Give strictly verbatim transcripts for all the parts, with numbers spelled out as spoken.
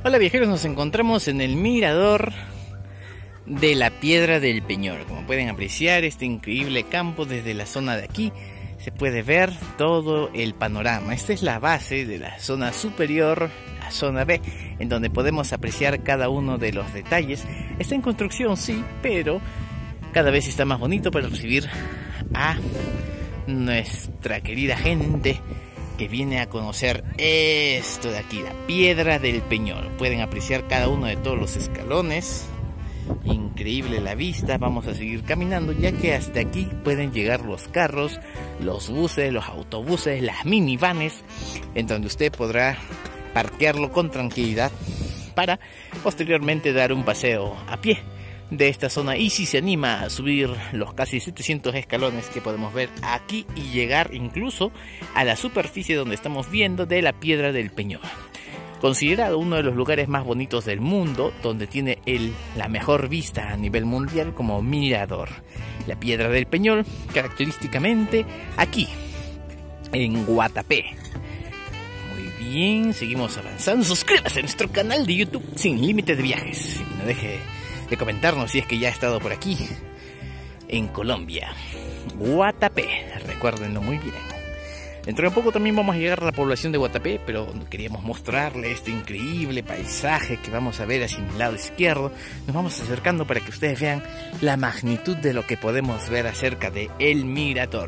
Hola viajeros, nos encontramos en el mirador de la Piedra del Peñol. Como pueden apreciar, este increíble campo desde la zona de aquí se puede ver todo el panorama. Esta es la base de la zona superior, la zona B, en donde podemos apreciar cada uno de los detalles. Está en construcción, sí, pero cada vez está más bonito para recibir a nuestra querida gente que viene a conocer esto de aquí, la Piedra del Peñol. Pueden apreciar cada uno de todos los escalones. Increíble la vista. Vamos a seguir caminando, ya que hasta aquí pueden llegar los carros, los buses, los autobuses, las minivanes, en donde usted podrá parquearlo con tranquilidad para posteriormente dar un paseo a pie de esta zona. Y si se anima a subir los casi setecientos escalones que podemos ver aquí y llegar incluso a la superficie donde estamos viendo de la Piedra del Peñol, considerado uno de los lugares más bonitos del mundo, donde tiene el, la mejor vista a nivel mundial como mirador. La Piedra del Peñol, característicamente aquí en Guatapé. Muy bien, seguimos avanzando. Suscríbase a nuestro canal de YouTube Sin Límite de Viajes y no deje de comentarnos si es que ya ha estado por aquí en Colombia, Guatapé, recuérdenlo muy bien. Dentro de poco también vamos a llegar a la población de Guatapé, pero queríamos mostrarle este increíble paisaje que vamos a ver hacia mi lado izquierdo. Nos vamos acercando para que ustedes vean la magnitud de lo que podemos ver acerca de el mirador.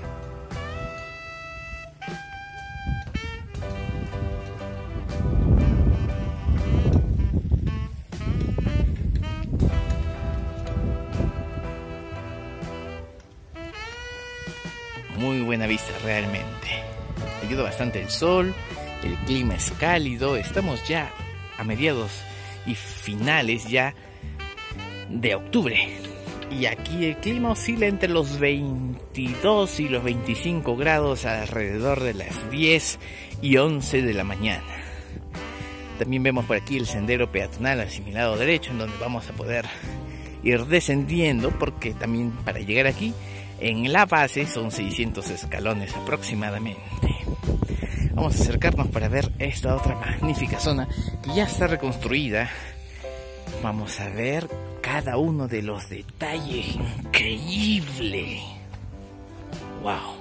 Muy buena vista realmente. Ayuda bastante el sol, el clima es cálido. Estamos ya a mediados y finales ya de octubre. Y aquí el clima oscila entre los veintidós y los veinticinco grados alrededor de las diez y once de la mañana. También vemos por aquí el sendero peatonal hacia mi lado derecho, en donde vamos a poder ir descendiendo, porque también para llegar aquí en la base son seiscientos escalones aproximadamente. Vamos a acercarnos para ver esta otra magnífica zona que ya está reconstruida. Vamos a ver cada uno de los detalles. Increíble. Wow.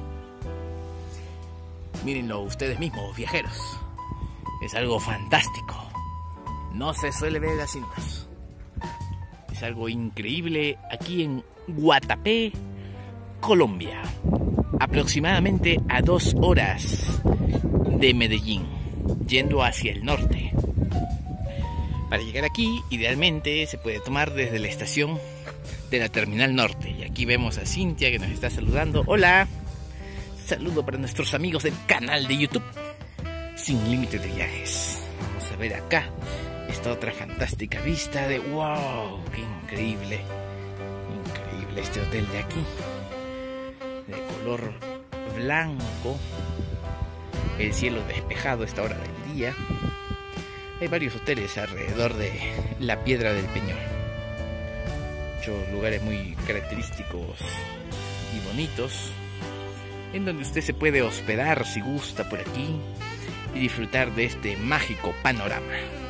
Mírenlo ustedes mismos, viajeros. Es algo fantástico. No se suele ver así más. Es algo increíble aquí en Guatapé, Colombia, aproximadamente a dos horas de Medellín, yendo hacia el norte. Para llegar aquí, idealmente se puede tomar desde la estación de la Terminal Norte. Y aquí vemos a Cintia que nos está saludando. Hola, saludo para nuestros amigos del canal de YouTube Sin Límite de Viajes. Vamos a ver acá esta otra fantástica vista de wow, qué increíble, increíble este hotel de aquí, de color blanco, el cielo despejado a esta hora del día. Hay varios hoteles alrededor de la Piedra del Peñol, muchos lugares muy característicos y bonitos, en donde usted se puede hospedar si gusta por aquí y disfrutar de este mágico panorama.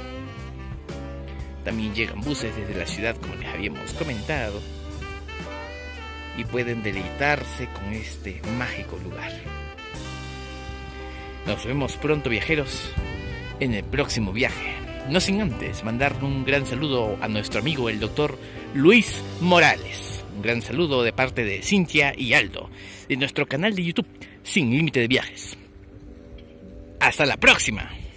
También llegan buses desde la ciudad, como les habíamos comentado, y pueden deleitarse con este mágico lugar. Nos vemos pronto, viajeros, en el próximo viaje. No sin antes mandar un gran saludo a nuestro amigo el doctor Luis Morales. Un gran saludo de parte de Cintia y Aldo, de nuestro canal de YouTube Sin Límite de Viajes. ¡Hasta la próxima!